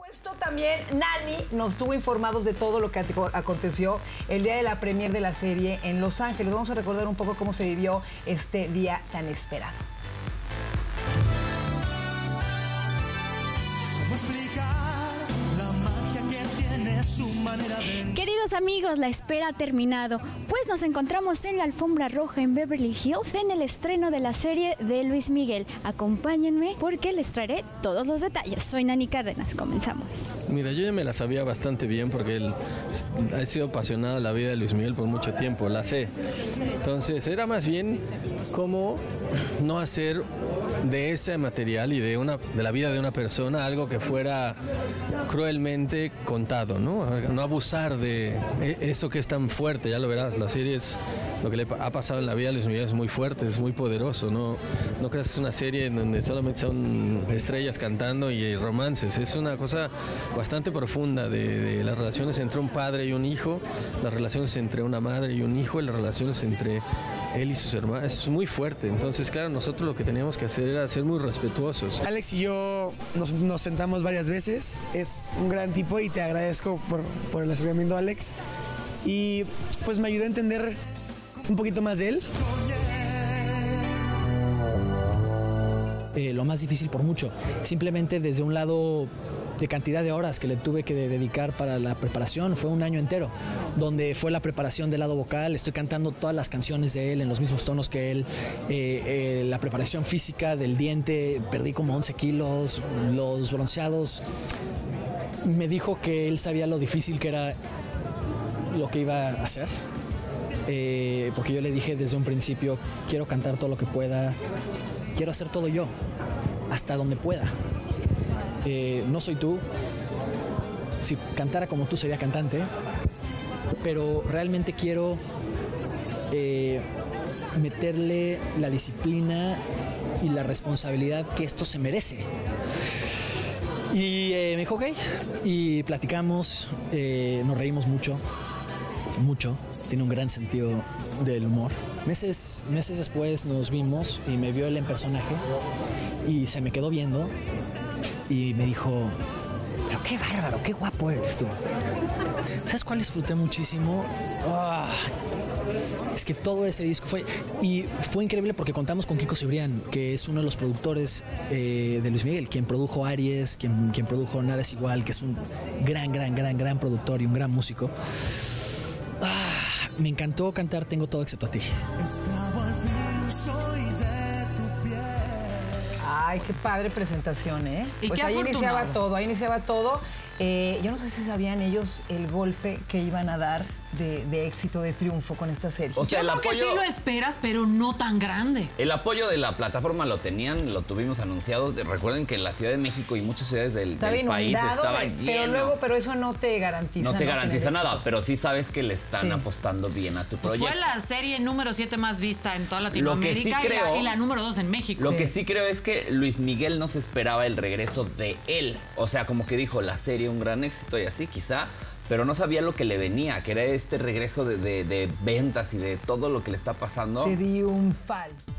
Esto también Nani nos tuvo informados de todo lo que aconteció el día de la premier de la serie en Los Ángeles. Vamos a recordar un poco cómo se vivió este día tan esperado. Queridos amigos, la espera ha terminado, pues nos encontramos en la alfombra roja en Beverly Hills en el estreno de la serie de Luis Miguel. Acompáñenme porque les traeré todos los detalles. Soy Nani Cárdenas, comenzamos. Mira, yo ya me la sabía bastante bien porque él ha sido apasionado de la vida de Luis Miguel por mucho tiempo, la sé. Entonces era más bien cómo no hacer de ese material y de la vida de una persona algo que fuera cruelmente contado, ¿no? No abusar de eso que es tan fuerte, ya lo verás, la serie es lo que le ha pasado en la vida de Luis Miguel, es muy fuerte, es muy poderoso, no creas que es una serie en donde solamente son estrellas cantando y romances, es una cosa bastante profunda de las relaciones entre un padre y un hijo, las relaciones entre una madre y un hijo, y las relaciones entre él y sus hermanos, es muy fuerte. Entonces, claro, nosotros lo que teníamos que hacer era ser muy respetuosos. Alex y yo nos sentamos varias veces, es un gran tipo y te agradezco por el acercamiento, Alex. Y pues me ayudó a entender un poquito más de él. Lo más difícil por mucho, simplemente desde un lado de cantidad de horas que le tuve que dedicar para la preparación, fue un año entero, donde fue la preparación del lado vocal, estoy cantando todas las canciones de él en los mismos tonos que él, la preparación física del diente, perdí como 11 kilos, los bronceados, me dijo que él sabía lo difícil que era lo que iba a hacer, porque yo le dije desde un principio, quiero cantar todo lo que pueda, quiero hacer todo yo, hasta donde pueda. No soy tú, si cantara como tú sería cantante, pero realmente quiero meterle la disciplina y la responsabilidad que esto se merece. Y me dijo, ok, y platicamos, nos reímos mucho, tiene un gran sentido del humor. Meses después nos vimos y me vio él en personaje y se me quedó viendo y me dijo, pero qué bárbaro, qué guapo eres tú. ¿Sabes cuál disfruté muchísimo? Es que todo ese disco fue increíble porque contamos con Kiko Cibrián, que es uno de los productores de Luis Miguel, quien produjo Aries, quien produjo Nada es Igual, que es un gran productor y un gran músico. Me encantó cantar Tengo Todo Excepto a Ti. Ay, qué padre presentación, ¿eh? Y pues qué ahí afortunado. iniciaba todo. Yo no sé si sabían ellos el golpe que iban a dar de éxito, de triunfo con esta serie. O sea, yo creo que sí lo esperas, pero no tan grande. El apoyo de la plataforma lo tuvimos anunciado. Recuerden que en la Ciudad de México y muchas ciudades del país estaba lleno. Pero eso no te garantiza. No te garantiza nada, pero sí sabes que le están apostando bien a tu proyecto. Fue la serie número 7 más vista en toda Latinoamérica y la número 2 en México. Lo que sí creo es que Luis Miguel no se esperaba el regreso de él. O sea, como que dijo, la serie un gran éxito y así, quizá, pero no sabía lo que le venía, que era este regreso de ventas y de todo lo que le está pasando. Triunfal.